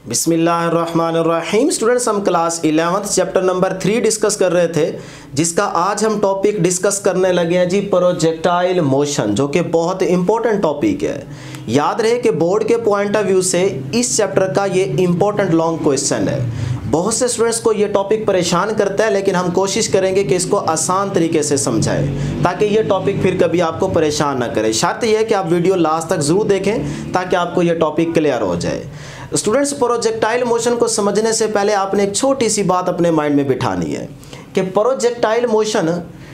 बिस्मिल्लाहिर्रहमानिर्रहीम। स्टूडेंट्स, हम class 11th chapter number 3 discuss कर रहे थे, जिसका आज हम टॉपिक डिस्कस करने लगे हैं जी प्रोजेक्टाइल मोशन, जो कि बहुत इंपॉर्टेंट टॉपिक है। याद रहे कि बोर्ड के पॉइंट ऑफ व्यू से इस चैप्टर का ये इंपॉर्टेंट लॉन्ग क्वेश्चन है। बहुत से स्टूडेंट्स को ये टॉपिक परेशान करता है, लेकिन हम कोशिश करेंगे कि इसको आसान तरीके से समझाएं ताकि ये टॉपिक फिर कभी आपको परेशान ना करे। शर्त यह है कि आप वीडियो लास्ट तक ज़रूर देखें ताकि आपको ये टॉपिक क्लियर हो जाए। स्टूडेंट्स, प्रोजेक्टाइल मोशन को समझने से पहले आपने एक छोटी सी बात अपने माइंड में बिठानी है कि प्रोजेक्टाइल मोशन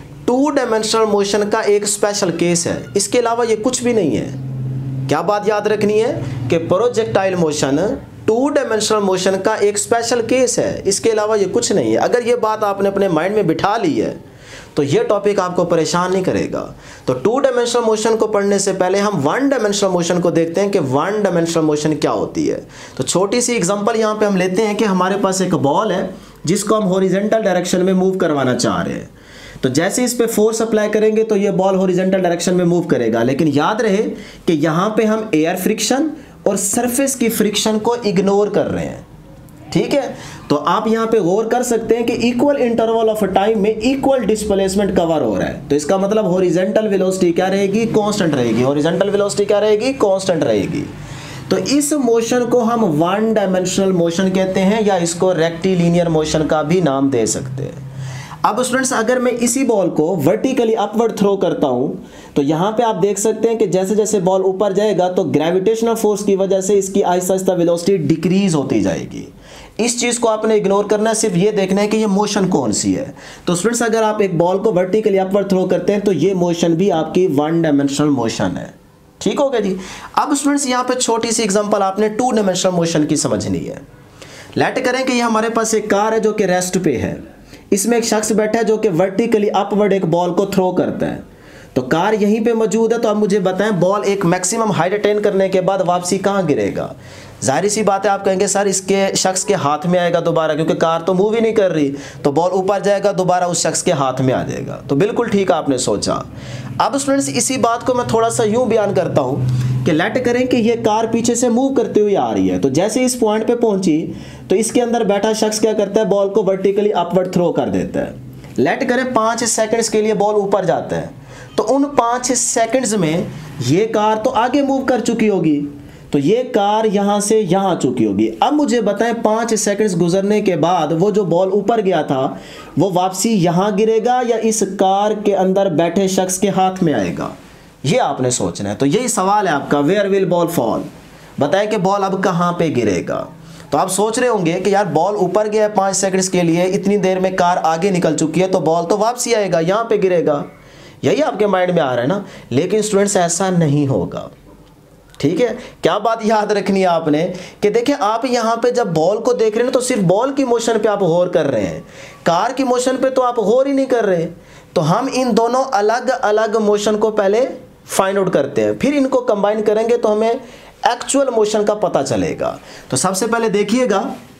2 डायमेंशनल मोशन का एक स्पेशल केस है, इसके अलावा ये कुछ भी नहीं है। क्या बात याद रखनी है कि प्रोजेक्टाइल मोशन 2 डायमेंशनल मोशन का एक स्पेशल केस है, इसके अलावा ये कुछ नहीं है। अगर ये बात आपने अपने माइंड में बिठा ली है तो ये टॉपिक आपको परेशान नहीं करेगा। तो 2 डायमेंशनल मोशन को पढ़ने से पहले हम 1 डायमेंशनल मोशन को देखते हैं कि 1 डायमेंशनल मोशन क्या होती है। तो छोटी सी एग्जांपल यहाँ पे हम लेते हैं कि हमारे पास एक बॉल है जिसको हम हॉरिजॉन्टल डायरेक्शन में मूव करवाना चाह रहे हैं। तो जैसे इस पे फोर्स अप्लाई करेंगे तो ये बॉल हॉरिजॉन्टल डायरेक्शन में मूव करेगा, लेकिन याद रहे कि यहाँ पे हम एयर फ्रिक्शन और सरफेस की फ्रिक्शन को इग्नोर कर रहे हैं। ठीक है, तो आप यहाँ पे गौर कर सकते हैं कि इक्वल इंटरवल ऑफ टाइम में इक्वल डिस्प्लेसमेंट कवर हो रहा है। तो इसका मतलब हॉरिजॉन्टल वेलोसिटी क्या रहेगी? कांस्टेंट रहेगी। हॉरिजॉन्टल वेलोसिटी क्या रहेगी? कांस्टेंट रहेगी। तो इस मोशन को हम 1 डायमेंशनल मोशन कहते हैं, या इसको रेक्टिलिनियर मोशन का भी नाम दे सकते हैं। अब स्टूडेंट्स, अगर मैं इसी बॉल को वर्टिकली अपवर्ड थ्रो करता हूं तो यहां पे आप देख सकते हैं कि जैसे जैसे बॉल ऊपर जाएगा तो ग्रेविटेशनल फोर्स की वजह से इसकी आहिस्ता आहिस्ता वेलोसिटी डिक्रीज होती जाएगी। इस चीज को आपने इग्नोर करना है, सिर्फ ये देखना है कि ये मोशन कौन सी है। तो स्टूडेंट्स, अगर आप एक बॉल को वर्टिकली अपवर्ड थ्रो करते हैं तो ये मोशन भी आपकी 1 डायमेंशनल मोशन है। ठीक हो गया जी। अब स्टूडेंट्स, यहाँ पे छोटी सी एग्जांपल आपने 2 डायमेंशनल मोशन की समझनी है। लेट करें कि ये हमारे पास एक कार है जो कि रेस्ट पे है, इसमें एक शख्स बैठा है जो कि वर्टिकली अपवर्ड एक बॉल को थ्रो करता है। तो कार यहीं पे मौजूद है, तो अब मुझे बताएं बॉल एक मैक्सिमम हाइट अटेन करने के बाद वापसी कहाँ गिरेगा? जाहिर सी बात है, आप कहेंगे सर इसके शख्स के हाथ में आएगा दोबारा, क्योंकि कार तो मूव ही नहीं कर रही, तो बॉल ऊपर जाएगा दोबारा उस शख्स के हाथ में आ जाएगा। तो बिल्कुल ठीक आपने सोचा। अब स्टूडेंट्स, इसी बात को मैं थोड़ा सा यूं बयान करता हूं कि लेट करें कि ये कार पीछे से मूव करते हुए आ रही है। तो जैसे इस पॉइंट पे पहुंची तो इसके अंदर बैठा शख्स क्या करता है? बॉल को वर्टिकली अपवर्ड थ्रो कर देता है। लेट करें 5 सेकंड्स के लिए बॉल ऊपर जाता है, तो उन 5 सेकंड्स में ये कार तो आगे मूव कर चुकी होगी, तो ये कार यहां से यहां आ चुकी होगी। अब मुझे बताएं 5 सेकंड्स गुजरने के बाद वो जो बॉल ऊपर गया था वो वापसी यहां गिरेगा या इस कार के अंदर बैठे शख्स के हाथ में आएगा? ये आपने सोचना है। तो यही सवाल है आपका, वेयर विल बॉल फॉल? बताएं कि बॉल अब कहां पे गिरेगा। तो आप सोच रहे होंगे कि यार बॉल ऊपर गया है 5 सेकंड्स के लिए, इतनी देर में कार आगे निकल चुकी है, तो बॉल तो वापसी आएगा, यहां पे गिरेगा। यही आपके माइंड में आ रहा है ना। लेकिन स्टूडेंट्स, ऐसा नहीं होगा। ठीक है, क्या बात याद रखनी है आपने कि देखिए, आप यहां पे जब बॉल को देख रहे हैं तो सिर्फ बॉल की मोशन पे आप गौर कर रहे हैं, कार की मोशन पे तो आप गौर ही नहीं कर रहे। तो हम इन दोनों अलग अलग मोशन को पहले फाइंड आउट करते हैं, फिर इनको कंबाइन करेंगे तो हमें एक्चुअल मोशन का पता चलेगा। तो सबसे पहले देखिएगा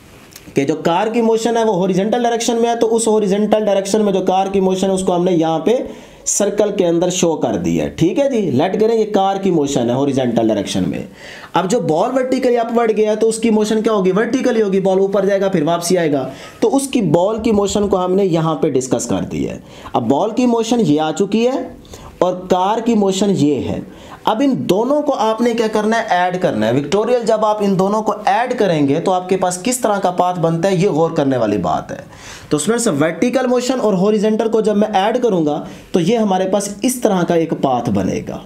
कि जो कार की मोशन है वो हॉरिजॉन्टल डायरेक्शन में है, तो उस हॉरिजॉन्टल डायरेक्शन में जो कार की मोशन है उसको हमने यहाँ पे सर्कल के अंदर शो कर दिया है। ठीक है जी। लेट करें ये कार की मोशन है हॉरिजॉन्टल डायरेक्शन में। अब जो बॉल वर्टिकली अपवर्ड गया है तो उसकी मोशन क्या होगी? वर्टिकली होगी। बॉल ऊपर जाएगा फिर वापसी आएगा, तो उसकी बॉल की मोशन को हमने यहाँ पे डिस्कस कर दी है। अब बॉल की मोशन ये आ चुकी है और कार की मोशन ये है। अब इन दोनों को आपने क्या करना है? ऐड करना है। विक्टोरियल, जब आप इन दोनों को ऐड करेंगे तो आपके पास किस तरह का पाथ बनता है, ये गौर करने वाली बात है। तो स्टूडेंट्स, वर्टिकल मोशन और हॉरिजॉन्टल को जब मैं ऐड करूंगा तो ये हमारे पास इस तरह का एक पाथ बनेगा।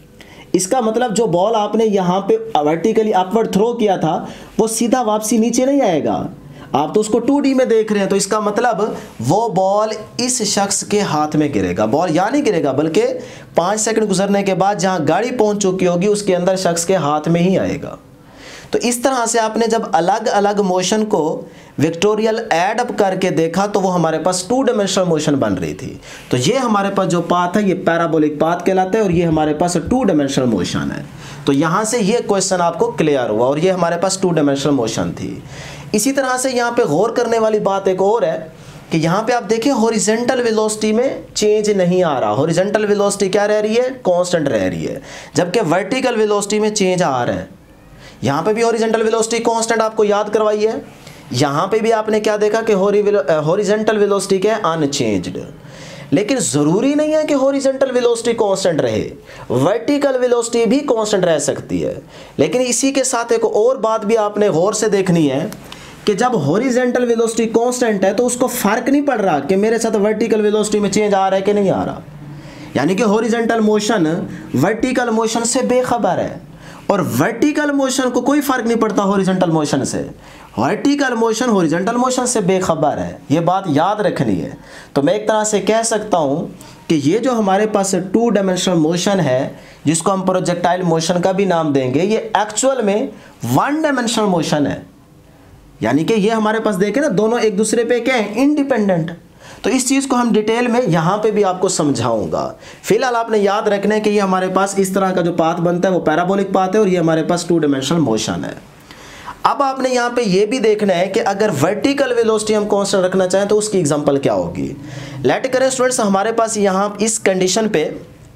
इसका मतलब जो बॉल आपने यहाँ पे वर्टिकली अपवर्ड थ्रो किया था वो सीधा वापसी नीचे नहीं आएगा, आप तो उसको 2D में देख रहे हैं। तो इसका मतलब वो बॉल इस शख्स के हाथ में गिरेगा। बॉल यहाँ नहीं गिरेगा, बल्कि 5 सेकंड गुजरने के बाद जहाँ गाड़ी पहुँच चुकी होगी उसके अंदर शख्स के हाथ में ही आएगा। तो इस तरह से आपने जब अलग अलग मोशन को विक्टोरियल ऐड अप करके देखा तो वो हमारे पास 2 डायमेंशनल मोशन बन रही थी। तो ये हमारे पास जो पाथ है ये पैराबोलिक पाथ कहलाता है और ये हमारे पास 2 डायमेंशनल मोशन है। तो यहाँ से ये क्वेश्चन आपको क्लियर हुआ और ये हमारे पास 2 डायमेंशनल मोशन थी। इसी तरह से यहाँ पे गौर करने वाली बात एक और है कि यहाँ पे आप देखें हॉरिजॉन्टल वेलोसिटी में चेंज नहीं आ रहा। हॉरिजॉन्टल वेलोसिटी क्या रह रही है? कांस्टेंट रह रही है, जबकि वर्टिकल वेलोसिटी में चेंज आ रहा है। यहाँ पे भी हॉरिजॉन्टल वेलोसिटी कांस्टेंट आपको याद करवाई है, यहाँ पे भी आपने क्या देखा कि हॉरिजॉन्टल वेलोसिटी क्या है, अनचेंज्ड। लेकिन ज़रूरी नहीं है कि हॉरिजॉन्टल वेलोसिटी कांस्टेंट रहे, वर्टिकल वेलोसिटी भी कांस्टेंट रह सकती है। लेकिन इसी के साथ एक और बात भी आपने गौर से देखनी है कि जब हॉरिजॉन्टल वेलोसिटी कांस्टेंट है तो उसको फ़र्क नहीं पड़ रहा कि मेरे साथ वर्टिकल वेलोसिटी में चेंज आ रहा है कि नहीं आ रहा। यानी कि हॉरिजॉन्टल मोशन वर्टिकल मोशन से बेखबर है, और वर्टिकल मोशन को कोई फ़र्क नहीं पड़ता हॉरिजॉन्टल मोशन से। वर्टिकल मोशन हॉरिजॉन्टल मोशन से बेखबर है, ये बात याद रखनी है। तो मैं एक तरह से कह सकता हूँ कि ये जो हमारे पास 2 डायमेंशनल मोशन है, जिसको हम प्रोजेक्टाइल मोशन का भी नाम देंगे, ये एक्चुअल में 1 डायमेंशनल मोशन है। यानी कि ये हमारे पास देखें ना, दोनों एक दूसरे पे क्या है, इंडिपेंडेंट। तो इस चीज़ को हम डिटेल में यहाँ पे भी आपको समझाऊंगा। फिलहाल आपने याद रखना है कि ये हमारे पास इस तरह का जो पाथ बनता है वो पैराबोलिक पाथ है, और ये हमारे पास 2 डायमेंशनल मोशन है। अब आपने यहाँ पे ये भी देखना है कि अगर वर्टिकल वेलोसिटी हम कांस्टेंट रखना चाहें तो उसकी एग्जांपल क्या होगी। लेट करें स्टूडेंट्स, हमारे पास यहाँ इस कंडीशन पे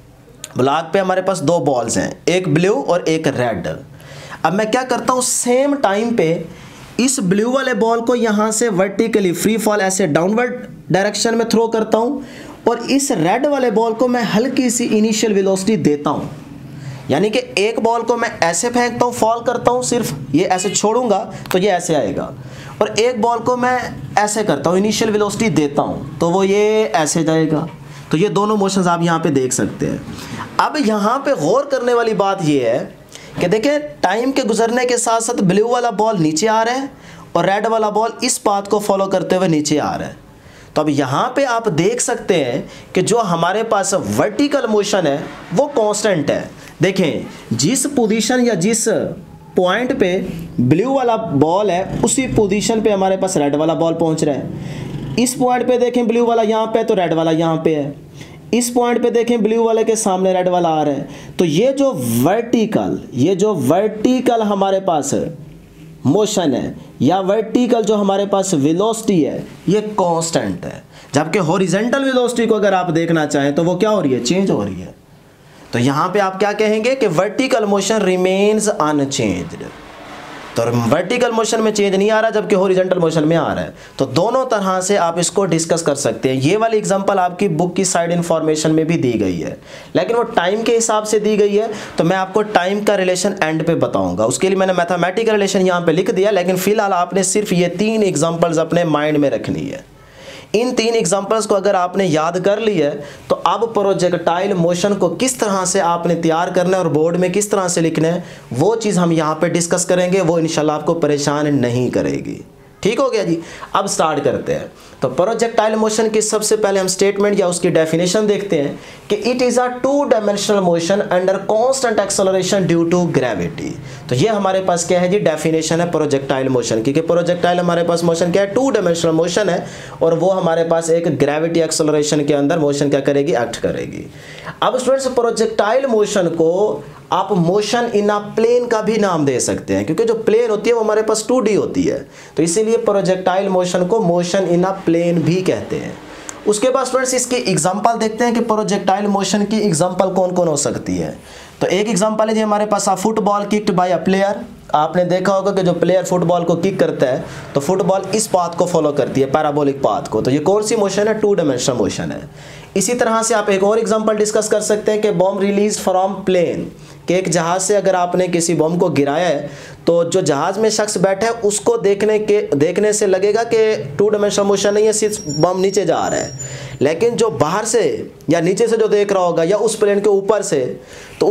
ब्लॉक पे हमारे पास 2 बॉल्स हैं, एक ब्लू और एक रेड। अब मैं क्या करता हूँ, सेम टाइम पे इस ब्लू वाले बॉल को यहाँ से वर्टिकली फ्री फॉल ऐसे डाउनवर्ड डायरेक्शन में थ्रो करता हूँ, और इस रेड वाले बॉल को मैं हल्की सी इनिशियल वेलोसिटी देता हूँ। यानी कि एक बॉल को मैं ऐसे फेंकता हूँ, फॉल करता हूँ, सिर्फ ये ऐसे छोड़ूंगा तो ये ऐसे आएगा, और एक बॉल को मैं ऐसे करता हूँ, इनिशियल वेलोसिटी देता हूँ तो वो ये ऐसे जाएगा। तो ये दोनों मोशंस आप यहाँ पे देख सकते हैं। अब यहाँ पे गौर करने वाली बात ये है कि देखिए, टाइम के गुजरने के साथ साथ ब्लू वाला बॉल नीचे आ रहा है और रेड वाला बॉल इस पाथ को फॉलो करते हुए नीचे आ रहा है। तो अब यहाँ पे आप देख सकते हैं कि जो हमारे पास वर्टिकल मोशन है वो कांस्टेंट है। देखें, जिस पोजीशन या जिस पॉइंट पे ब्लू वाला बॉल है उसी पोजीशन पे हमारे पास रेड वाला बॉल पहुँच रहा है। इस पॉइंट पे देखें ब्लू वाला यहाँ पे तो रेड वाला यहाँ पे है, इस पॉइंट पे देखें ब्लू वाले के सामने रेड वाला आ रहा है। तो ये जो वर्टिकल हमारे पास मोशन है या वर्टिकल जो हमारे पास वेलोसिटी है ये कांस्टेंट है, जबकि हॉरिजॉन्टल वेलोसिटी को अगर आप देखना चाहें तो वो क्या हो रही है, चेंज हो रही है। तो यहाँ पे आप क्या कहेंगे कि वर्टिकल मोशन रिमेन्स अनचेंज्ड। तो वर्टिकल मोशन में चेंज नहीं आ रहा जबकि हॉरिजॉन्टल मोशन में आ रहा है। तो दोनों तरह से आप इसको डिस्कस कर सकते हैं। ये वाली एग्जांपल आपकी बुक की साइड इन्फॉर्मेशन में भी दी गई है, लेकिन वो टाइम के हिसाब से दी गई है, तो मैं आपको टाइम का रिलेशन एंड पे बताऊंगा। उसके लिए मैंने मैथमेटिकल रिलेशन यहाँ पे लिख दिया, लेकिन फिलहाल आपने सिर्फ ये 3 एग्जाम्पल्स अपने माइंड में रखनी है। इन 3 एग्जाम्पल्स को अगर आपने याद कर लिया है तो अब प्रोजेक्टाइल मोशन को किस तरह से आपने तैयार करना है और बोर्ड में किस तरह से लिखना है वो चीज़ हम यहाँ पे डिस्कस करेंगे। वो इंशाल्लाह आपको परेशान नहीं करेगी। ठीक हो गया जी। अब स्टार्ट करते हैं। तो प्रोजेक्टाइल मोशन की सबसे पहले हम स्टेटमेंट या उसकी डेफिनेशन देखते हैं कि it is a 2 dimensional motion under constant acceleration due to gravity. तो ये हमारे पास क्या है जी, डेफिनेशन है प्रोजेक्टाइल मोशन की। कि प्रोजेक्टाइल हमारे पास मोशन क्या है, 2 डायमेंशनल मोशन है, और वो हमारे पास एक ग्रेविटी एक्सेलरेशन के अंदर मोशन क्या करेगी, एक्ट करेगी। अब स्टूडेंट्स, प्रोजेक्टाइल मोशन को आप मोशन इन अ प्लेन का भी नाम दे सकते हैं, क्योंकि जो प्लेन होती है वो हमारे पास 2D होती है, तो इसीलिए प्रोजेक्टाइल मोशन को मोशन इन अ प्लेन भी कहते हैं। उसके बाद स्टूडेंट्स इसकी एग्जांपल देखते हैं कि प्रोजेक्टाइल मोशन की एग्जांपल कौन कौन हो सकती है। तो एक एग्जांपल है जी हमारे पास, football kicked by a player. आपने देखा होगा कि जो प्लेयर फुटबॉल को किक करता है तो फुटबॉल इस पाथ को फॉलो करती है, पैराबोलिक पाथ को। तो ये कौन सी मोशन है, 2 डायमेंशनल मोशन है। इसी तरह से आप एक और एग्जांपल डिस्कस कर सकते हैं कि बॉम्ब रिलीज फ्रॉम प्लेन, कि एक जहाज़ से अगर आपने किसी बम को गिराया है तो जो जहाज़ में शख्स बैठा है उसको देखने से लगेगा कि 2 डायमेंशनल मोशन नहीं है, सिर्फ बम नीचे जा रहा है। लेकिन जो बाहर से या नीचे से जो देख रहा होगा या उस प्लेन के ऊपर से, तो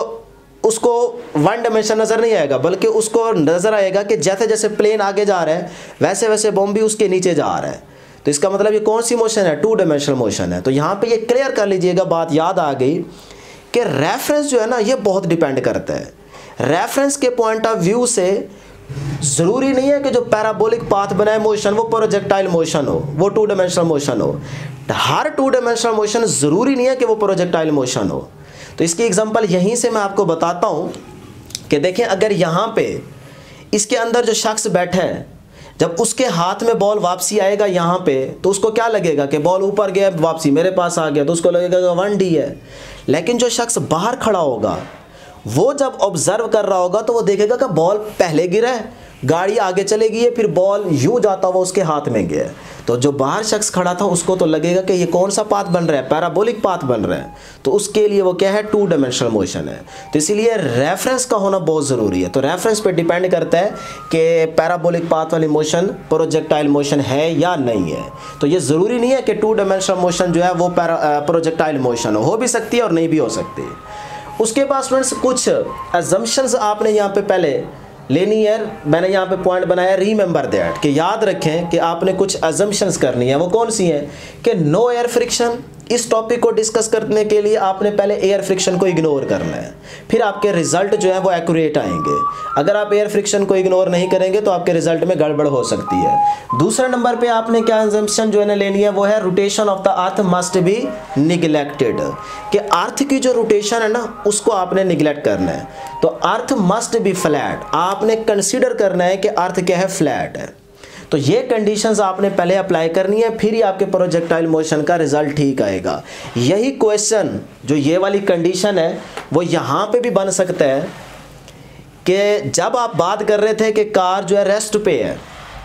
उसको 1 डायमेंशन नज़र नहीं आएगा, बल्कि उसको नज़र आएगा कि जैसे जैसे प्लेन आगे जा रहा है वैसे वैसे बम भी उसके नीचे जा रहा है। तो इसका मतलब ये कौन सी मोशन है, 2 डायमेंशनल मोशन है। तो यहाँ पे ये क्लियर कर लीजिएगा, बात याद आ गई कि रेफरेंस जो है ना ये बहुत डिपेंड करता है। रेफरेंस के पॉइंट ऑफ व्यू से ज़रूरी नहीं है कि जो पैराबोलिक पाथ बनाए मोशन वो प्रोजेक्टाइल मोशन हो, वो 2 डायमेंशनल मोशन हो। हर 2 डायमेंशनल मोशन ज़रूरी नहीं है कि वो प्रोजेक्टाइल मोशन हो। तो इसकी एग्जांपल यहीं से मैं आपको बताता हूँ कि देखें, अगर यहाँ पे इसके अंदर जो शख्स बैठा है, जब उसके हाथ में बॉल वापसी आएगा यहाँ पे, तो उसको क्या लगेगा कि बॉल ऊपर गया वापसी मेरे पास आ गया, तो उसको लगेगा कि 1D है। लेकिन जो शख्स बाहर खड़ा होगा वो जब ऑब्जर्व कर रहा होगा तो वो देखेगा कि बॉल पहले गिरा है, गाड़ी आगे चलेगी है, फिर बॉल यूं जाता हुआ उसके हाथ में गया। तो जो बाहर शख्स खड़ा था उसको तो लगेगा कि ये कौन सा पाथ बन रहा है, पैराबोलिक पाथ बन रहा है। तो उसके लिए वो क्या है, 2 डायमेंशनल मोशन है। तो इसीलिए रेफरेंस का होना बहुत ज़रूरी है। तो रेफरेंस पे डिपेंड करता है कि पैराबोलिक पाथ वाली मोशन प्रोजेक्टाइल मोशन है या नहीं है। तो ये ज़रूरी नहीं है कि 2 डायमेंशनल मोशन जो है वो प्रोजेक्टाइल मोशन हो भी सकती है और नहीं भी हो सकती। उसके बाद स्टूडेंट्स कुछ अजम्पशंस आपने यहाँ पे पहले लेनी है। मैंने यहाँ पे पॉइंट बनाया रिमेंबर दैट, कि याद रखें कि आपने कुछ अजम्पशंस करनी है। वो कौन सी हैं कि नो एयर फ्रिक्शन। इस टॉपिक को डिस्कस करने के लिए आपने पहले एयर फ्रिक्शन को इग्नोर करना है, फिर आपके रिजल्ट जो है वो एक्यूरेट आएंगे। अगर आप एयर फ्रिक्शन को इग्नोर नहीं करेंगे तो आपके रिजल्ट में गड़बड़ हो सकती है। दूसरे नंबर पे आपने क्या अजम्पशन जो है ना लेनी है, वो है rotation of the earth must be neglected, कि अर्थ की जो रोटेशन है ना उसको आपने निगलेक्ट करना है। तो अर्थ मस्ट बी फ्लैट, आपने कंसिडर करना है कि अर्थ क्या है, फ्लैट है। तो ये कंडीशंस आपने पहले अप्लाई करनी है, फिर ही आपके प्रोजेक्टाइल मोशन का रिजल्ट ठीक आएगा। यही क्वेश्चन जो ये वाली कंडीशन है वो यहाँ पे भी बन सकता है कि जब आप बात कर रहे थे कि कार जो है रेस्ट पे है,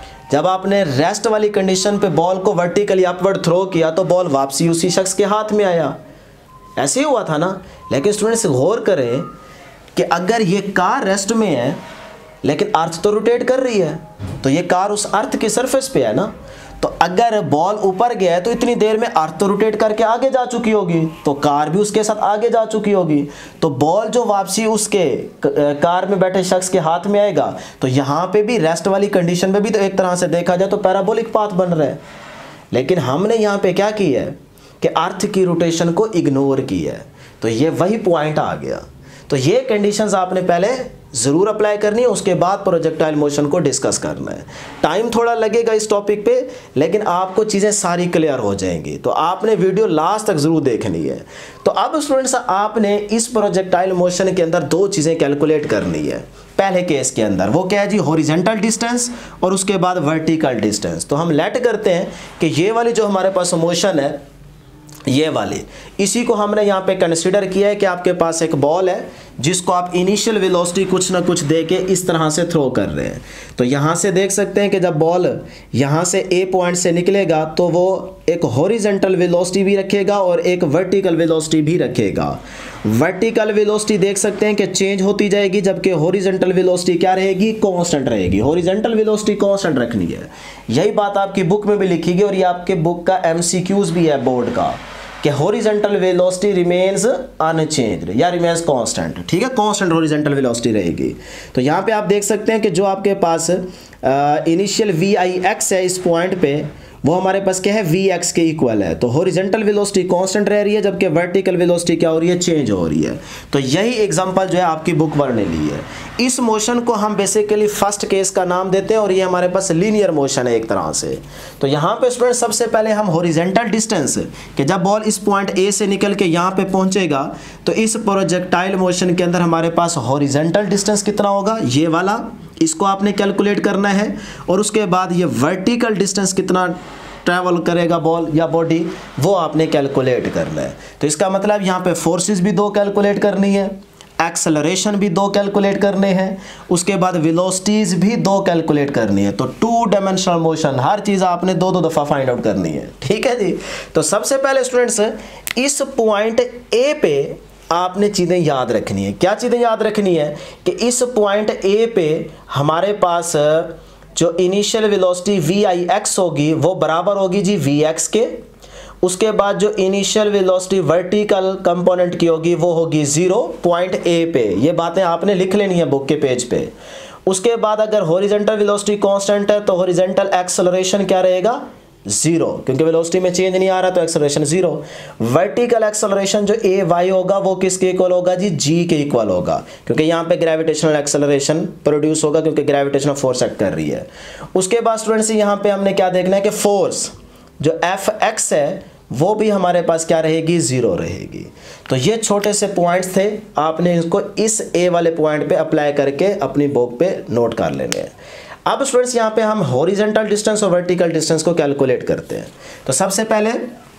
जब आपने रेस्ट वाली कंडीशन पे बॉल को वर्टिकली अपवर्ड थ्रो किया तो बॉल वापसी उसी शख्स के हाथ में आया, ऐसे ही हुआ था ना। लेकिन स्टूडेंट्स गौर करें कि अगर ये कार रेस्ट में है लेकिन अर्थ तो रोटेट कर रही है, तो ये कार उस अर्थ के सरफेस पे है ना। तो अगर बॉल ऊपर गया है तो इतनी देर में अर्थ तो रोटेट करके आगे जा चुकी होगी, तो कार भी उसके साथ आगे जा चुकी होगी। तो बॉल जो वापसी उसके कार में बैठे शख्स के हाथ में आएगा, तो यहाँ पे भी रेस्ट वाली कंडीशन में भी तो एक तरह से देखा जाए तो पैराबोलिक पाथ बन रहा है। लेकिन हमने यहाँ पे क्या किया है कि अर्थ की रोटेशन को इग्नोर किया है। तो ये वही पॉइंट आ गया। तो ये कंडीशंस आपने पहले ज़रूर अप्लाई करनी है, उसके बाद प्रोजेक्टाइल मोशन को डिस्कस करना है। टाइम थोड़ा लगेगा इस टॉपिक पे, लेकिन आपको चीज़ें सारी क्लियर हो जाएंगी। तो आपने वीडियो लास्ट तक ज़रूर देखनी है। तो अब स्टूडेंट्स आपने इस प्रोजेक्टाइल मोशन के अंदर 2 चीज़ें कैलकुलेट करनी है। पहले केस के अंदर वो क्या है जी, हॉरिजॉन्टल डिस्टेंस और उसके बाद वर्टिकल डिस्टेंस। तो हम लेट करते हैं कि ये वाली जो हमारे पास मोशन है, ये वाली, इसी को हमने यहाँ पे कंसिडर किया है कि आपके पास एक बॉल है जिसको आप इनिशियल वेलोसिटी कुछ ना कुछ दे के इस तरह से थ्रो कर रहे हैं। तो यहाँ से देख सकते हैं कि जब बॉल यहाँ से ए पॉइंट से निकलेगा तो वो एक हॉरिजॉन्टल वेलोसिटी भी रखेगा और एक वर्टिकल वेलोसिटी भी रखेगा। वर्टिकल वेलोसिटी देख सकते हैं कि चेंज होती जाएगी, जबकि हॉरिजॉन्टल वेलोसिटी क्या रहेगी, कांस्टेंट रहेगी। हॉरिजॉन्टल वेलोसिटी कांस्टेंट रखनी है। यही बात आपकी बुक में भी लिखी गई और ये आपके बुक का MCQs भी है बोर्ड का, कि हॉरिजॉन्टल वेलोसिटी रिमेन्स अनचेंज्ड या रिमेन्स कांस्टेंट। ठीक है, कांस्टेंट हॉरिजॉन्टल वेलोसिटी रहेगी। तो यहाँ पे आप देख सकते हैं कि जो आपके पास इनिशियल VIX है इस पॉइंट पे, वो हमारे पास क्या है, VX के इक्वल है। तो हॉरिजॉन्टल वेलोसिटी कांस्टेंट रह रही है, जबकि वर्टिकल वेलोसिटी क्या हो रही है, चेंज हो रही है। तो यही एग्जांपल जो है आपकी बुक वन ने ली है। इस मोशन को हम बेसिकली फर्स्ट केस का नाम देते हैं और ये हमारे पास लीनियर मोशन है एक तरह से। तो यहाँ पे स्टूडेंट सबसे पहले हम हॉरिजॉन्टल डिस्टेंस, कि जब बॉल इस पॉइंट ए से निकल के यहाँ पे पहुँचेगा तो इस प्रोजेक्टाइल मोशन के अंदर हमारे पास हॉरिजॉन्टल डिस्टेंस कितना होगा, ये वाला, इसको आपने कैलकुलेट करना है। और उसके बाद ये वर्टिकल डिस्टेंस कितना ट्रैवल करेगा बॉल या बॉडी, वो आपने कैलकुलेट करना है। तो इसका मतलब यहाँ पे फोर्सेस भी 2 कैलकुलेट करनी है, एक्सेलरेशन भी 2 कैलकुलेट करने हैं, उसके बाद वेलोसिटीज भी 2 कैलकुलेट करनी है। तो 2 डायमेंशनल मोशन हर चीज़ आपने 2-2 दफ़ा फाइंड आउट करनी है। ठीक है जी। तो सबसे पहले स्टूडेंट्स इस पॉइंट ए पे आपने चीज़ें याद रखनी है। क्या चीज़ें याद रखनी है कि इस पॉइंट ए पे हमारे पास जो इनिशियल वेलोसिटी VIX होगी वो बराबर होगी जी VX के। उसके बाद जो इनिशियल वेलोसिटी वर्टिकल कंपोनेंट की होगी वो होगी 0 पॉइंट ए पे। ये बातें आपने लिख लेनी है बुक के पेज पे। उसके बाद अगर हॉरिजॉन्टल वेलोसिटी कांस्टेंट है तो हॉरिजॉन्टल एक्सेलरेशन क्या रहेगा, 0, क्योंकि वेलोसिटी में चेंज नहीं आ रहा तो एक्सेलरेशन 0। वर्टिकल एक्सेलरेशन जो AY होगा वो किसके इक्वल होगा जी, G के इक्वल होगा, क्योंकि यहाँ पे ग्रेविटेशनल एक्सेलरेशन प्रोड्यूस होगा क्योंकि ग्रेविटेशनल फोर्स एक्ट कर रही है। उसके बाद स्टूडेंट्स यहाँ पे हमने क्या देखना है कि फोर्स जो FX है वो भी हमारे पास क्या रहेगी, 0 रहेगी। तो ये छोटे से पॉइंट्स थे, आपने इसको इस A वाले पॉइंट पे अप्लाई करके अपनी बुक पे नोट कर लेने हैं। अब स्टूडेंट्स यहाँ पे हम हॉरिजॉन्टल डिस्टेंस और वर्टिकल डिस्टेंस को कैलकुलेट करते हैं। तो सबसे पहले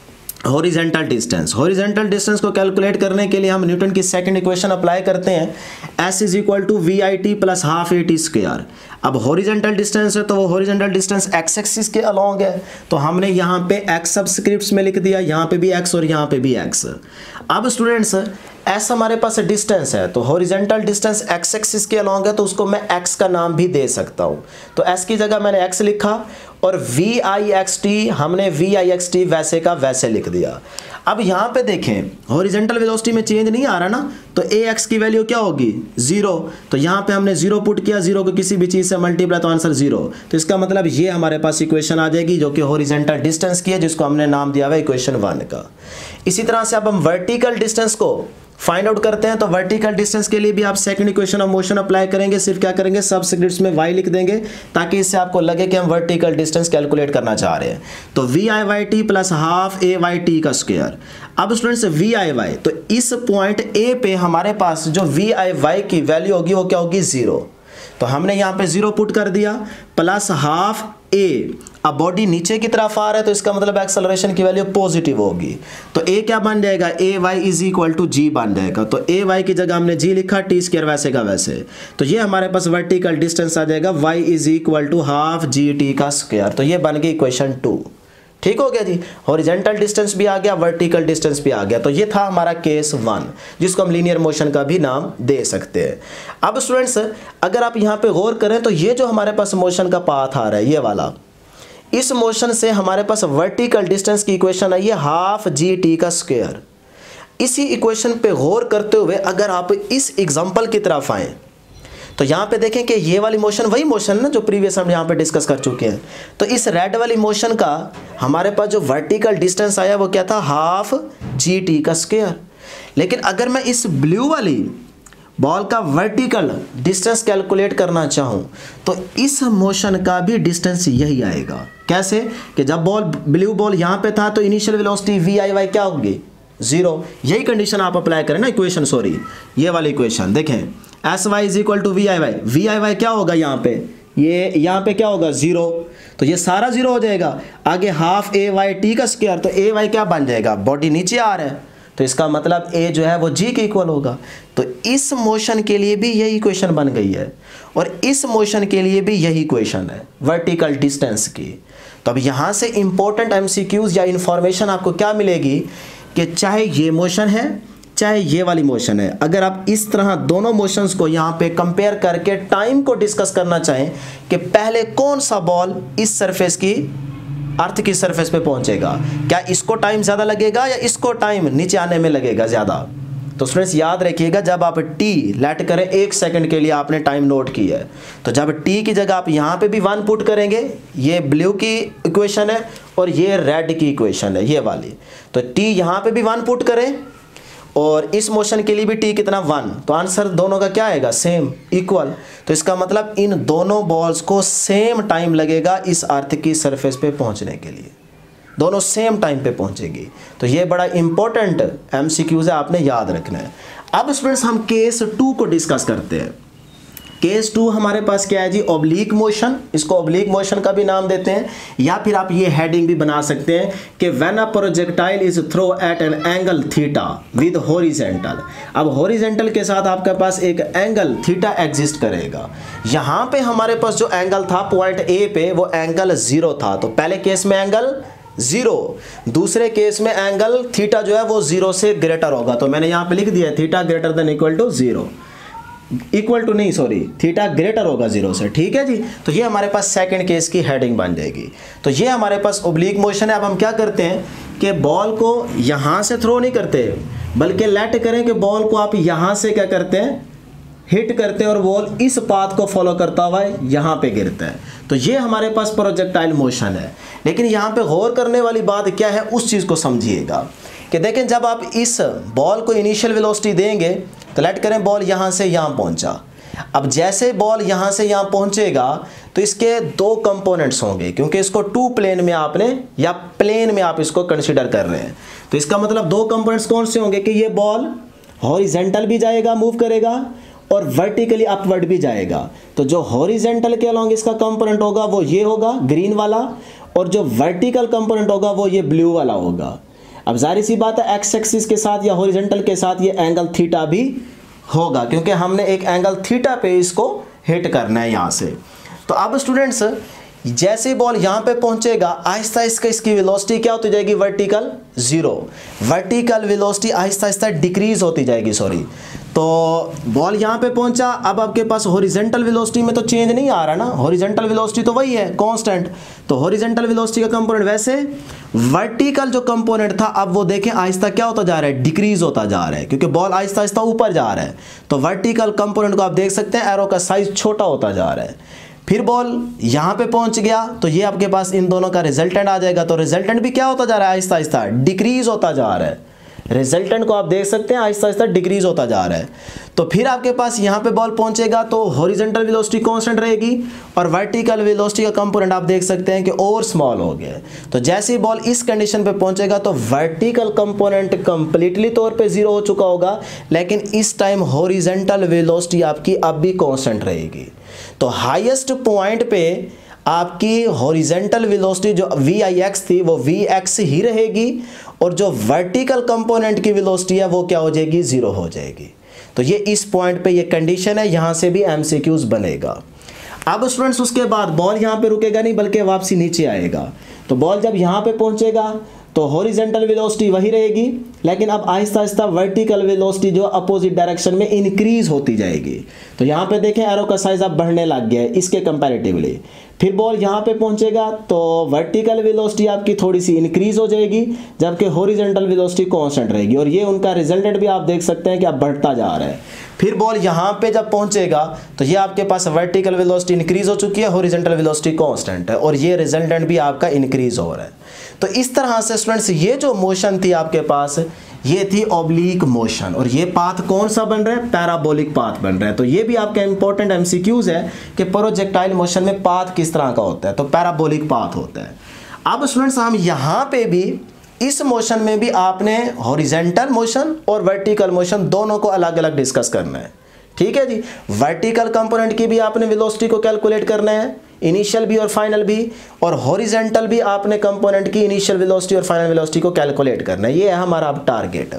हॉरिजेंटल डिस्टेंस। हॉरिजेंटल डिस्टेंस को कैलकुलेट करने के लिए हम न्यूटन की सेकंड इक्वेशन अप्लाई करते हैं, s is equal to v i t plus half a t square. अब हॉरिजेंटल डिस्टेंस है तो वो हॉरिजेंटल डिस्टेंस एक्स एक्सिस के अलोंग है, तो हमने यहाँ पे x सब्सक्रिप्ट्स में लिख दिया, यहाँ पे भी x और यहाँ पे भी x। अब स्टूडेंट्स s हमारे पास डिस्टेंस है, तो हॉरिजेंटल डिस्टेंस x एक्सिस के अलोंग है, तो उसको मैं x का नाम भी दे सकता हूँ। तो s की जगह मैंने x लिखा और वी आई एक्स टी हमने वी आई एक्स टी वैसे का वैसे लिख दिया। अब यहाँ पे देखें हॉरिजेंटल वेलोसिटी में चेंज नहीं आ रहा ना, तो ए एक्स की वैल्यू क्या होगी 0, तो यहाँ पे हमने 0 पुट किया, 0 को किसी भी चीज़ से मल्टीप्लाई तो आंसर 0। तो इसका मतलब ये हमारे पास इक्वेशन आ जाएगी जो कि हॉरिजेंटल डिस्टेंस की है, जिसको हमने नाम दिया हुआ है इक्वेशन 1 का। इसी तरह से अब हम वर्टिकल डिस्टेंस को फाइंड आउट करते हैं, तो वर्टिकल डिस्टेंस के लिए भी आप second equation of motion apply करेंगे। सिर्फ क्या करेंगे, सब्सक्रिप्ट्स में y लिख देंगे ताकि इससे आपको लगे कि हम वर्टिकल डिस्टेंस कैलकुलेट करना चाह रहे हैं। तो v i y t plus half a y t का स्क्वायर। अब स्टूडेंट्स वी आई वाई, तो इस पॉइंट ए पे हमारे पास जो वी आई वाई की वैल्यू होगी वो क्या होगी 0, तो हमने यहाँ पे 0 पुट कर दिया प्लस हाफ ए। अब बॉडी नीचे की तरफ आ रहा है तो इसका मतलब एक्सेलरेशन की वैल्यू पॉजिटिव होगी, तो ए क्या बन जाएगा, a y is equal to g बन जाएगा। तो ए वाई की जगह हमने जी लिखा, टी स्क्वायर वैसे का वैसे, तो ये हमारे पास वर्टिकल डिस्टेंस आ जाएगा y is equal to half g t का स्क्वायर। तो ये बन गई इक्वेशन 2। ठीक हो गया जी, हॉरिजेंटल डिस्टेंस भी आ गया, वर्टिकल डिस्टेंस भी आ गया। तो ये था हमारा केस 1, जिसको हम लीनियर मोशन का भी नाम दे सकते हैं। अब स्टूडेंट्स अगर आप यहाँ पे गौर करें तो ये जो हमारे पास मोशन का पाथ आ रहा है ये वाला, इस मोशन से हमारे पास वर्टिकल डिस्टेंस की इक्वेशन आई है हाफ जी टी का स्क्वायर। इसी इक्वेशन पे गौर करते हुए अगर आप इस एग्जांपल की तरफ आएँ तो यहाँ पे देखें कि ये वाली मोशन वही मोशन ना जो प्रीवियस हम यहाँ पे डिस्कस कर चुके हैं। तो इस रेड वाली मोशन का हमारे पास जो वर्टिकल डिस्टेंस आया वो क्या था, हाफ जी टी का स्क्वायर। लेकिन अगर मैं इस ब्लू वाली बॉल का वर्टिकल डिस्टेंस कैलकुलेट करना चाहूँ तो इस मोशन का भी डिस्टेंस यही आएगा। कैसे कि जब बॉल ब्लू बॉल यहाँ पे था तो initial velocity v i y क्या होगी 0। यही कंडीशन आप अप्लाई करें ना इक्वेशन, सॉरी ये वाली इक्वेशन देखें, s y is equal to v i y. V i y क्या होगा यहाँ पे, ये यहाँ पे क्या होगा 0, तो ये सारा 0 हो जाएगा। आगे हाफ ए वाई टी का स्क्वायर, तो ए वाई क्या बन जाएगा, बॉडी नीचे आ रहा है तो इसका मतलब ए जो है वो जी के इक्वल होगा। तो इस मोशन के लिए भी यही इक्वेशन बन गई है और इस मोशन के लिए भी यही इक्वेशन है वर्टिकल डिस्टेंस की। तो अब यहाँ से इंपॉर्टेंट एमसीक्यूज या इंफॉर्मेशन आपको क्या मिलेगी कि चाहे ये मोशन है चाहे ये वाली मोशन है, अगर आप इस तरह दोनों मोशंस को यहाँ पे कंपेयर करके टाइम को डिस्कस करना चाहें कि पहले कौन सा बॉल इस सरफेस की अर्थ की सरफेस पे पहुंचेगा, क्या इसको टाइम ज़्यादा लगेगा या इसको टाइम नीचे आने में लगेगा ज़्यादा। तो स्टूडेंट्स याद रखिएगा जब आप टी लेट करें 1 सेकंड के लिए आपने टाइम नोट की है, तो जब टी की जगह आप यहाँ पे भी 1 पुट करेंगे, ये ब्लू की इक्वेशन है और ये रेड की इक्वेशन है ये वाली, तो टी यहाँ पे भी 1 पुट करें और इस मोशन के लिए भी टी कितना 1, तो आंसर दोनों का क्या आएगा सेम इक्वल। तो इसका मतलब इन दोनों बॉल्स को सेम टाइम लगेगा इस अर्थ की सरफेस पे पहुंचने के लिए, दोनों सेम टाइम पे पहुंचेगी। तो ये बड़ा इंपॉर्टेंट एमसीक्यूज है, आपने याद रखना है। अब स्टूडेंट्स हम केस 2 को डिस्कस करते हैं। केस 2 हमारे पास क्या है जी, ओब्लीक मोशन, इसको ओब्लीक मोशन का भी नाम देते हैं, या फिर आप ये हेडिंग भी बना सकते हैं कि when a projectile is throw at an angle theta with horizontal. अब हॉरिजेंटल के साथ आपके पास एक एंगल थीटा एग्जिस्ट करेगा। यहाँ पे हमारे पास जो एंगल था पॉइंट ए पे वो एंगल 0 था, तो पहले केस में एंगल 0, दूसरे केस में एंगल थीटा जो है वो 0 से ग्रेटर होगा। तो मैंने यहाँ पे लिख दिया theta greater than equal to 0, equal to नहीं सॉरी, थीटा ग्रेटर होगा 0 से। ठीक है जी, तो ये हमारे पास सेकंड केस की हेडिंग बन जाएगी। तो ये हमारे पास ओब्लीक मोशन है। अब हम क्या करते हैं कि बॉल को यहाँ से थ्रो नहीं करते बल्कि लेट करें कि बॉल को आप यहाँ से क्या करते हैं हिट करते हैं और बॉल इस पाथ को फॉलो करता हुआ यहाँ पे गिरता है। तो ये हमारे पास प्रोजेक्टाइल मोशन है। लेकिन यहाँ पे गौर करने वाली बात क्या है उस चीज़ को समझिएगा कि देखें जब आप इस बॉल को इनिशियल वेलोसिटी देंगे तो लेट करें बॉल यहाँ से यहाँ पहुँचा। अब जैसे बॉल यहाँ से यहाँ पहुँचेगा तो इसके 2 कंपोनेंट्स होंगे, क्योंकि इसको 2 प्लेन में आपने या प्लेन में आप इसको कंसीडर कर रहे हैं। तो इसका मतलब 2 कंपोनेंट्स कौन से होंगे कि ये बॉल हॉरिजेंटल भी जाएगा मूव करेगा और वर्टिकली अपवर्ड भी जाएगा। तो जो हॉरिजेंटल के अलॉन्ग इसका कंपोनेंट होगा वो ये होगा ग्रीन वाला, और जो वर्टिकल कंपोनेंट होगा वो ये ब्लू वाला होगा। अब जाहिर सी बात है एक्स एक्सिस के साथ या हॉरिजॉन्टल के साथ ये एंगल थीटा भी होगा, क्योंकि हमने एक एंगल थीटा पे इसको हिट करना है यहाँ से। तो अब स्टूडेंट्स जैसे बॉल यहाँ पे पहुंचेगा आहिस्ता आहिस्ता इसकी वेलोसिटी क्या होती जाएगी, vertical zero, vertical velocity Aahista Aahista decrease होती जाएगी, सॉरी। तो बॉल यहाँ पे पहुंचा, अब आपके पास हॉरिजॉन्टल वेलोसिटी में तो चेंज नहीं आ रहा ना, हॉरिजॉन्टल वेलोसिटी तो वही है कांस्टेंट। तो हॉरिजॉन्टल वेलोसिटी का कंपोनेंट वैसे, वर्टिकल जो कंपोनेंट था अब वो देखें आहिस्ता क्या होता जा रहा है, डिक्रीज होता जा रहा है, क्योंकि बॉल आहिस्ता आहिस्ता ऊपर जा रहा है। तो वर्टिकल कंपोनेंट को आप देख सकते हैं एरो का साइज छोटा होता जा रहा है। फिर बॉल यहाँ पे पहुंच गया तो ये आपके पास इन दोनों का रिजल्टेंट आ जाएगा। तो रिजल्टेंट भी क्या होता जा रहा है, आहिस्ता आहिस्ता डिक्रीज होता जा रहा है। रिजल्टेंट को आप देख सकते हैं आहिस्ता आहिस्ता डिक्रीज होता जा रहा है। तो फिर आपके पास यहाँ पे बॉल पहुंचेगा तो हॉरिजॉन्टल वेलोसिटी कांस्टेंट रहेगी और वर्टिकल वेलोसिटी का कंपोनेंट आप देख सकते हैं कि और स्मॉल हो गया। तो जैसे ही बॉल इस कंडीशन पे पहुंचेगा तो वर्टिकल कंपोनेंट कंप्लीटली तौर पे जीरो हो चुका होगा, लेकिन इस टाइम हॉरिजॉन्टल वेलोसिटी आपकी अब भी कांस्टेंट रहेगी। तो हाईएस्ट पॉइंट पे आपकी हॉरिजॉन्टल वेलोसिटी जो Vix थी वो Vx ही रहेगी और जो वर्टिकल कंपोनेंट की वेलोसिटी है वो क्या हो जाएगी, जीरो हो जाएगी। तो ये इस पॉइंट पे ये कंडीशन है, यहां से भी एमसीक्यूज बनेगा। अब स्टूडेंट्स उसके बाद बॉल यहां पे रुकेगा नहीं बल्कि वापसी नीचे आएगा। तो बॉल जब यहां पे पहुंचेगा तो हॉरिजॉन्टल वेलोसिटी वही रहेगी, लेकिन अब आहिस्ता आहिस्ता वर्टिकल वेलोसिटी जो अपोजिट डायरेक्शन में इंक्रीज होती जाएगी। तो यहाँ पे देखें एरो का साइज अब बढ़ने लग गया है इसके कंपैरेटिवली। फिर बॉल यहाँ पे पहुंचेगा तो वर्टिकल वेलोसिटी आपकी थोड़ी सी इंक्रीज हो जाएगी, जबकि हॉरिजॉन्टल वेलोसिटी कांस्टेंट रहेगी। और ये उनका रिजल्टेंट भी आप देख सकते हैं कि अब बढ़ता जा रहा है। फिर बॉल यहाँ पे जब पहुंचेगा तो ये आपके पास वर्टिकल वेलोसिटी इंक्रीज हो चुकी है, हॉरिजॉन्टल वेलोसिटी कांस्टेंट है और ये रिजल्टेंट भी आपका इंक्रीज हो रहा है। तो इस तरह से स्टूडेंट्स ये जो मोशन थी आपके पास ये थी ऑब्लिक मोशन, और ये पाथ कौन सा बन रहा है, पैराबोलिक पाथ बन रहा है। तो ये भी आपका इंपॉर्टेंट एमसीक्यूज है कि प्रोजेक्टाइल मोशन में पाथ किस तरह का होता है, तो पैराबोलिक पाथ होता है। अब स्टूडेंट्स हम यहाँ पे भी इस मोशन में भी आपने हॉरिजॉन्टल मोशन और वर्टिकल मोशन दोनों को अलग अलग डिस्कस करना है, ठीक है जी। वर्टिकल कंपोनेंट की भी आपने वेलोसिटी को कैलकुलेट करना है, इनिशियल भी और फाइनल भी, और हॉरिजॉन्टल भी आपने कंपोनेंट की इनिशियल वेलोसिटी और फाइनल वेलोसिटी को कैलकुलेट करना है। ये है हमारा अब टारगेट।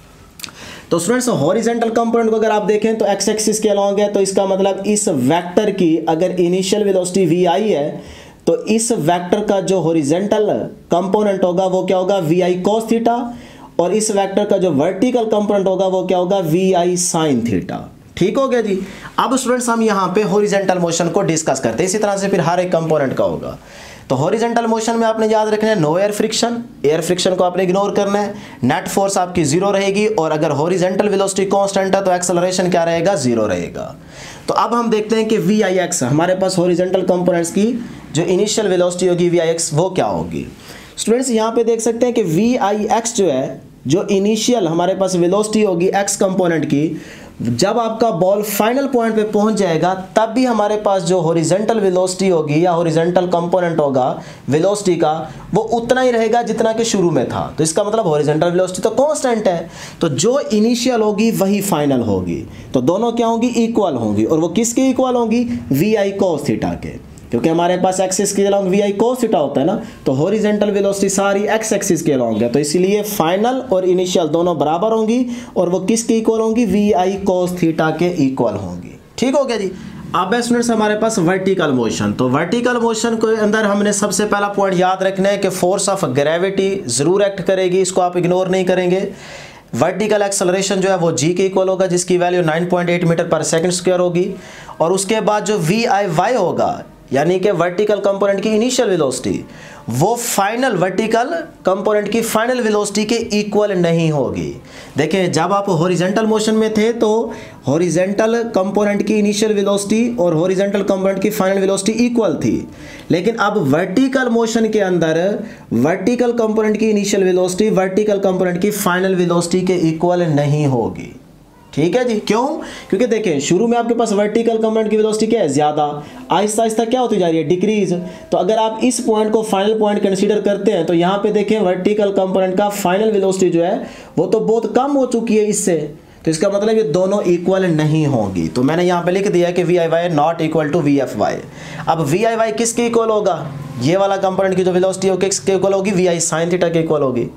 तो स्टूडेंट्स हॉरिजॉन्टल कंपोनेंट को अगर आप देखें तो एक्स एक्सिस के अलॉन्ग है, तो इसका मतलब इस वेक्टर की अगर इनिशियल वेलोसिटी vi है तो इस वेक्टर का जो हॉरिजॉन्टल कंपोनेंट होगा वो क्या होगा, vi cos थीटा, और इस वेक्टर का जो वर्टिकल कंपोनेंट होगा वो क्या होगा, vi sin थीटा। ठीक हो गया जी। अब स्टूडेंट्स हम यहाँ पे हॉरिजॉन्टल मोशन को डिस्कस करते हैं, इसी तरह से फिर हर एक कंपोनेंट का होगा। तो हॉरिजॉन्टल मोशन में आपने याद रखना है no air friction, air friction को आपने इग्नोर करना है, नेट फोर्स आपकी जीरो रहेगी, और अगर हॉरिजॉन्टल वेलोसिटी कांस्टेंट है तो एक्सेलरेशन क्या रहेगा, जीरो रहेगा। तो अब हम देखते हैं कि Vix हमारे पास हॉरिजॉन्टल कंपोनेंट्स की जो इनिशियल वेलोसिटी होगी Vix वो क्या होगी। स्टूडेंट्स यहाँ पे देख सकते हैं कि Vix जो है, जो इनिशियल हमारे पास वेलोसिटी होगी x कंपोनेंट की, जब आपका बॉल फाइनल पॉइंट पे पहुंच जाएगा तब भी हमारे पास जो हॉरिजॉन्टल वेलोसिटी होगी या हॉरिजॉन्टल कंपोनेंट होगा वेलोसिटी का वो उतना ही रहेगा जितना कि शुरू में था। तो इसका मतलब हॉरिजॉन्टल वेलोसिटी तो कांस्टेंट है, तो जो इनिशियल होगी वही फाइनल होगी। तो दोनों क्या होंगी, इक्वल होंगी, और वो किसके इक्वल होंगी, vi cos थीटा के, क्योंकि हमारे पास एक्सिस के अलॉन्ग vi cos थीटा होता है ना। तो हॉरिजॉन्टल वेलोसिटी सारी x एक्सिस के अलॉन्ग है, तो इसीलिए फाइनल और इनिशियल दोनों बराबर होंगी, और वो किसके इक्वल होंगी, vi cos थीटा के इक्वल होंगी। ठीक हो गया जी। अब स्टूडेंट्स हमारे पास वर्टिकल मोशन, तो वर्टिकल मोशन के अंदर हमने सबसे पहला पॉइंट याद रखना है कि फोर्स ऑफ ग्रेविटी जरूर एक्ट करेगी, इसको आप इग्नोर नहीं करेंगे। वर्टिकल एक्सेलरेशन जो है वो g के इक्वल होगा, जिसकी वैल्यू 9.8 मीटर पर सेकंड स्क्वायर होगी, और उसके बाद जो vi होगा यानी कि वर्टिकल कंपोनेंट की इनिशियल वेलोसिटी वो फाइनल वर्टिकल कंपोनेंट की फाइनल वेलोसिटी के इक्वल नहीं होगी। देखिए जब आप हॉरिजॉन्टल मोशन में थे तो हॉरिजॉन्टल कंपोनेंट की इनिशियल वेलोसिटी और हॉरिजॉन्टल कंपोनेंट की फाइनल वेलोसिटी इक्वल थी, लेकिन अब वर्टिकल मोशन के अंदर वर्टिकल कंपोनेंट की इनिशियल वेलोसिटी वर्टिकल कंपोनेंट की फाइनल वेलोसिटी के इक्वल नहीं होगी। ठीक है जी। क्यों? क्योंकि देखें शुरू में आपके पास वर्टिकल कंपोनेंट की वेलोसिटी क्या है, ज्यादा, आहिस्ता आहिस्ता क्या होती जा रही है, डिक्रीज। तो अगर आप इस पॉइंट को फाइनल पॉइंट कंसीडर करते हैं तो यहाँ पे देखें वर्टिकल कंपोनेंट का फाइनल वेलोसिटी जो है वो तो बहुत कम हो चुकी है इससे, तो इसका मतलब ये दोनों इक्वल नहीं होगी। तो मैंने यहाँ पे लिख दिया कि VIY not equal to VFY। अब VIY किसके इक्वल होगा, ये वाला कंपोनेंट की जो वेलोसिटी होगी किसके इक्वल होगी, VI sin थीटा के इक्वल होगी।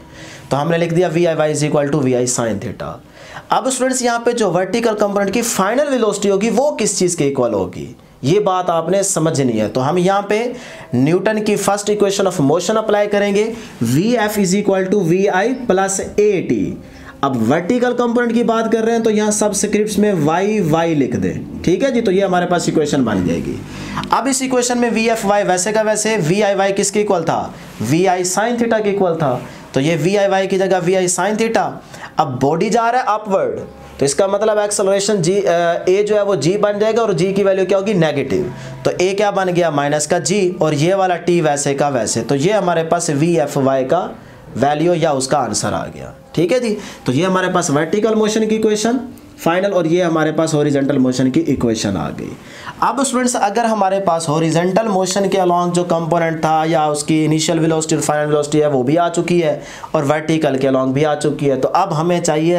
तो हमने लिख दिया v i y is equal to v i sine theta. अब स्टूडेंट्स यहाँ पे जो वर्टिकल कंपोनेंट की फाइनल वेलोसिटी होगी वो किस चीज़ के इक्वल होगी, ये बात आपने समझनी है। तो हम यहाँ पे न्यूटन की first equation of motion apply करेंगे, v f is equal to v i plus a t. अब वर्टिकल कंपोनेंट की बात कर रहे हैं तो यहाँ सब स्क्रिप्ट्स में वाई वाई लिख दें, ठीक है जी। तो ये हमारे पास इक्वेशन बन जाएगी। अब इस इक्वेशन में वी एफ वाई वैसे का वैसे, वी आई वाई किसके इक्वल था, वी आई साइन थीटा के इक्वल था। तो ये वी आई वाई की जगह वी आई साइन थीटा। अब बॉडी जा रहा है अपवर्ड, तो इसका मतलब एक्सेलरेशन जी ए जो है वो जी बन जाएगा और जी की वैल्यू क्या होगी, नेगेटिव। तो ए क्या बन गया, माइनस का जी, और ये वाला टी वैसे का वैसे। तो ये हमारे पास वी एफ वाई का वैल्यू या उसका आंसर आ गया, ठीक है जी। तो ये हमारे पास वर्टिकल मोशन की इक्वेशन फाइनल, और ये हमारे पास हॉरिजॉन्टल मोशन की इक्वेशन आ गई। अब स्टूडेंट्स अगर हमारे पास हॉरिजॉन्टल मोशन के अलॉन्ग जो कंपोनेंट था या उसकी इनिशियल वेलोसिटी और फाइनल वेलोसिटी है वो भी आ चुकी है, और वर्टिकल के अलॉन्ग भी आ चुकी है। तो अब हमें चाहिए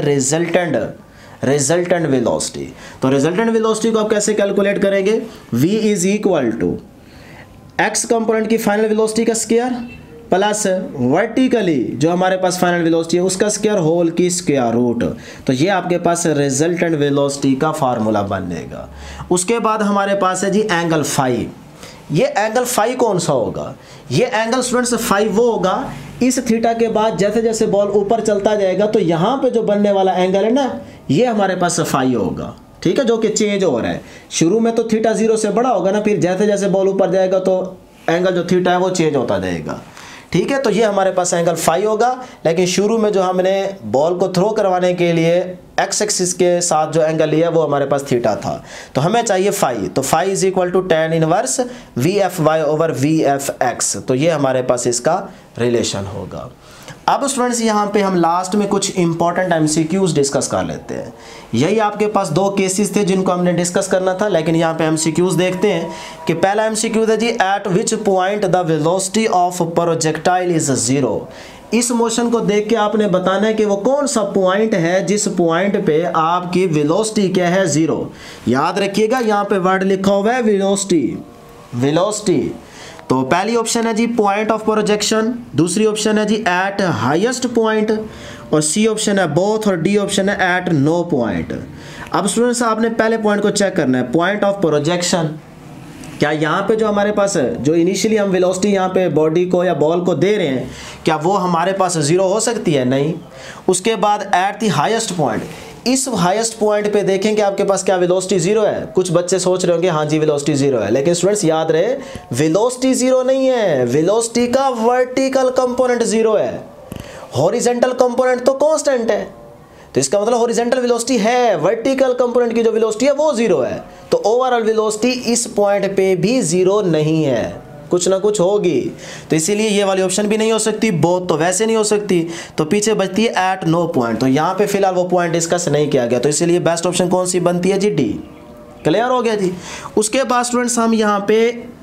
रिजल्टेंट वेलोसिटी। तो रिजल्टेंट वेलोसिटी को आप कैसे कैलकुलेट करेंगे, v is equal to x component की फाइनल वेलोसिटी का स्क्वायर प्लस वर्टिकली जो हमारे पास फाइनल वेलोसिटी है उसका स्क्वायर होल की स्क्वायर रूट। तो ये आपके पास रिजल्टेंट वेलोसिटी का फार्मूला बनेगा। उसके बाद हमारे पास है जी एंगल फाई। ये एंगल फाई कौन सा होगा, ये एंगल स्टूडेंट्स फाई वो होगा इस थीटा के बाद जैसे जैसे बॉल ऊपर चलता जाएगा तो यहाँ पे जो बनने वाला एंगल है ना, ये हमारे पास फाई होगा, ठीक है, जो कि चेंज हो रहा है। शुरू में तो थीटा 0 से बड़ा होगा ना, फिर जैसे जैसे बॉल ऊपर जाएगा तो एंगल जो थीटा है वो चेंज होता जाएगा, ठीक है। तो ये हमारे पास एंगल फाई होगा, लेकिन शुरू में जो हमने बॉल को थ्रो करवाने के लिए एक्स एक्सिस के साथ जो एंगल लिया वो हमारे पास थीटा था। तो हमें चाहिए फाई। तो phi is equal to tan inverse v f y over v f x. तो ये हमारे पास इसका रिलेशन होगा। अब स्टूडेंट्स यहाँ पे हम लास्ट में कुछ इंपॉर्टेंट एमसीक्यूज डिस्कस कर लेते हैं। यही आपके पास दो केसेस थे जिनको हमने डिस्कस करना था, लेकिन यहाँ पे एमसीक्यूज देखते हैं कि पहला एमसीक्यू है जी, at which point the velocity of projectile is 0। इस मोशन को देख के आपने बताना है कि वो कौन सा पॉइंट है जिस पॉइंट पे आपकी वेलोसिटी क्या है, 0। याद रखिएगा यहाँ पे वर्ड लिखा हुआ है वेलोसिटी। तो पहली ऑप्शन है जी पॉइंट ऑफ प्रोजेक्शन, दूसरी ऑप्शन है जी एट हाईएस्ट पॉइंट, और सी ऑप्शन है बोथ, और डी ऑप्शन है एट नो पॉइंट। अब स्टूडेंट्स आपने पहले पॉइंट को चेक करना है, पॉइंट ऑफ प्रोजेक्शन। क्या यहाँ पे जो हमारे पास है, जो इनिशियली हम वेलोसिटी यहाँ पे बॉडी को या बॉल को दे रहे हैं, क्या वो हमारे पास 0 हो सकती है, नहीं। उसके बाद एट द हाईएस्ट पॉइंट, इस हाईएस्ट पॉइंट पे देखेंगे आपके पास क्या वेलोसिटी 0 है। कुछ बच्चे सोच रहे होंगे हाँ जी वेलोसिटी 0 है, लेकिन स्टूडेंट्स याद रहे वेलोसिटी 0 नहीं है, वेलोसिटी का वर्टिकल कंपोनेंट 0 है, हॉरिजॉन्टल कंपोनेंट तो कांस्टेंट है। तो इसका मतलब हॉरिजॉन्टल वेलोसिटी है, वर्टिकल कंपोनेंट की जो वेलोसिटी है वो 0 है। तो ओवरऑल वेलोसिटी इस पॉइंट पे भी 0 नहीं है, कुछ ना कुछ होगी। तो इसीलिए ये वाली ऑप्शन भी नहीं हो सकती, बोथ तो वैसे नहीं हो सकती। तो पीछे बचती है एट नो पॉइंट। तो यहाँ पे फिलहाल वो पॉइंट डिस्कस नहीं किया गया, तो इसीलिए बेस्ट ऑप्शन कौन सी बनती है जी, डी। क्लियर हो गया जी। उसके बाद स्टूडेंट्स हम यहाँ पे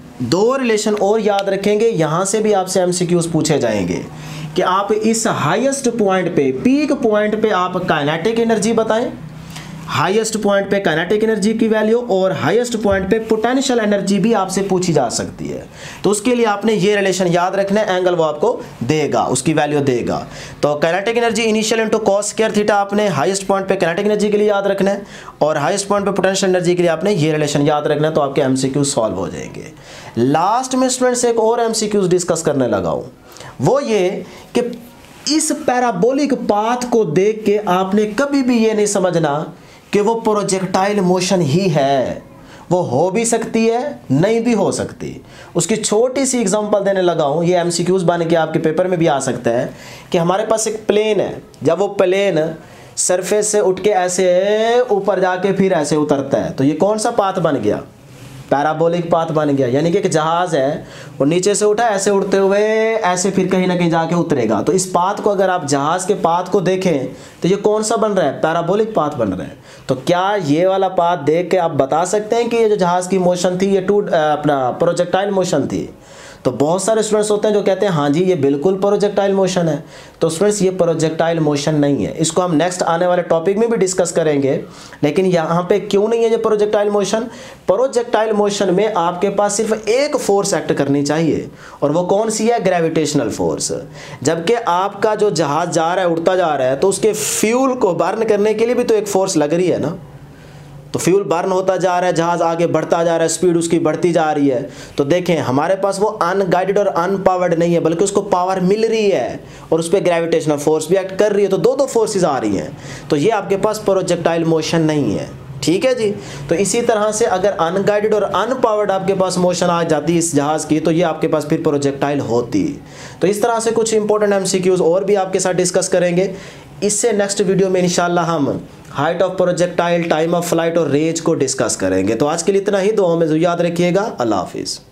2 रिलेशन और याद रखेंगे, यहाँ से भी आपसे एमसीक्यूज पूछे जाएंगे कि आप इस हाईएस्ट पॉइंट पे, पीक पॉइंट पे आप काइनेटिक एनर्जी बताएं, हाईएस्ट पॉइंट पे काइनेटिक एनर्जी की वैल्यू, और हाईएस्ट पॉइंट पे पोटेंशियल एनर्जी भी आपसे पूछी जा सकती है। तो उसके लिए आपने ये रिलेशन याद रखना है, एंगल वो आपको देगा, उसकी वैल्यू देगा। तो kinetic energy initial into cos square theta आपने हाईएस्ट पॉइंट पे काइनेटिक एनर्जी के लिए याद रखना है, और हाईएस्ट पॉइंट पे पोटेंशियल एनर्जी के लिए आपने ये रिलेशन याद रखना है। तो आपके एमसीक्यू सॉल्व हो जाएंगे। लास्ट में स्टूडेंट्स एक और एमसीक्यूज डिस्कस करने लगा हूँ, वो ये कि इस पैराबोलिक पाथ को देख के आपने कभी भी ये नहीं समझना कि वो प्रोजेक्टाइल मोशन ही है। वो हो भी सकती है, नहीं भी हो सकती। उसकी छोटी सी एग्जांपल देने लगा हूँ, ये एमसीक्यूज बन के आपके पेपर में भी आ सकता है कि हमारे पास एक प्लेन है, जब वो प्लेन सरफेस से उठ के ऐसे ऊपर जाके फिर ऐसे उतरता है, तो ये कौन सा पाथ बन गया, पैराबोलिक पाथ बन गया। यानी कि एक जहाज है, वो नीचे से उठा ऐसे उड़ते हुए ऐसे फिर कहीं ना कहीं जाके उतरेगा। तो इस पाथ को अगर आप जहाज के पाथ को देखें तो ये कौन सा बन रहा है, पैराबोलिक पाथ बन रहा है। तो क्या ये वाला पाथ देख के आप बता सकते हैं कि ये जो जहाज की मोशन थी ये अपना प्रोजेक्टाइल मोशन थी। तो बहुत सारे स्टूडेंट्स होते हैं जो कहते हैं हाँ जी ये बिल्कुल प्रोजेक्टाइल मोशन है। तो स्टूडेंट्स ये प्रोजेक्टाइल मोशन नहीं है, इसको हम नेक्स्ट आने वाले टॉपिक में भी डिस्कस करेंगे। लेकिन यहाँ पे क्यों नहीं है ये प्रोजेक्टाइल मोशन? प्रोजेक्टाइल मोशन में आपके पास सिर्फ एक फोर्स एक्ट करनी चाहिए, और वो कौन सी है? Gravitational force. जबकि आपका जो जहाज जा रहा है, उड़ता जा रहा है, तो उसके फ्यूल को बर्न करने के लिए भी तो एक फोर्स लग रही है ना। तो फ्यूल बर्न होता जा रहा है, जहाज आगे बढ़ता जा रहा है, स्पीड उसकी बढ़ती जा रही है। तो देखें हमारे पास वो अनगाइडेड और अनपावर्ड नहीं है, बल्कि उसको पावर मिल रही है और उस पर ग्रेविटेशनल फोर्स भी एक्ट कर रही है। तो दो फोर्सेस आ रही हैं, तो ये आपके पास प्रोजेक्टाइल मोशन नहीं है। ठीक है जी। तो इसी तरह से अगर अनगाइडेड और अनपावर्ड आपके पास मोशन आ जाती है इस जहाज की, तो ये आपके पास फिर प्रोजेक्टाइल होती। तो इस तरह से कुछ इंपॉर्टेंट एमसीक्यूज और भी आपके साथ डिस्कस करेंगे। इससे नेक्स्ट वीडियो में इंशाल्लाह हम height of projectile, time of flight और रेंज को डिस्कस करेंगे। तो आज के लिए इतना ही। दुआओं में याद रखिएगा। अल्लाह हाफिज़।